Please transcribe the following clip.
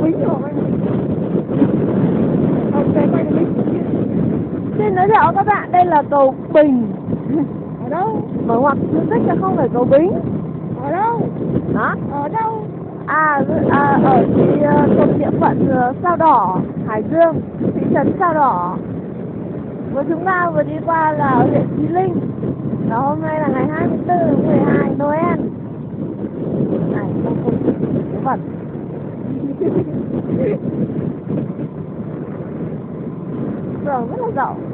Bính rồi anh. Không, xe quay Bính. Xin giới thiệu các bạn, đây là cầu Bình. Ở đâu? Mở ngoặc chú thích là không phải cầu Bính. Ở đâu? Hả? Ở đâu? Ở thuộc địa phận Sao Đỏ, Hải Dương, thị trấn Sao Đỏ. Và chúng ta vừa đi qua là ở huyện Chí Linh. Và hôm nay là ngày 24 tháng 12, Noel. Này, không cái vật. Đường rất là rộng.